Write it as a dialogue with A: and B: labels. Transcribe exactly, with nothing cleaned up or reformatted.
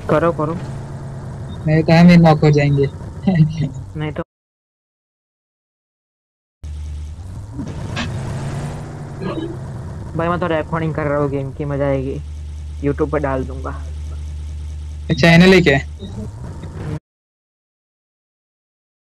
A: करो करो।
B: नहीं तो हम ही नॉक हो जाएंगे।
A: नहीं तो भाई मैं तो रिकॉर्डिंग कर रहा हूँ गेम की, मजा आएगी। यूट्यूब पर डाल दूंगा।
B: चैनल ही क्या है?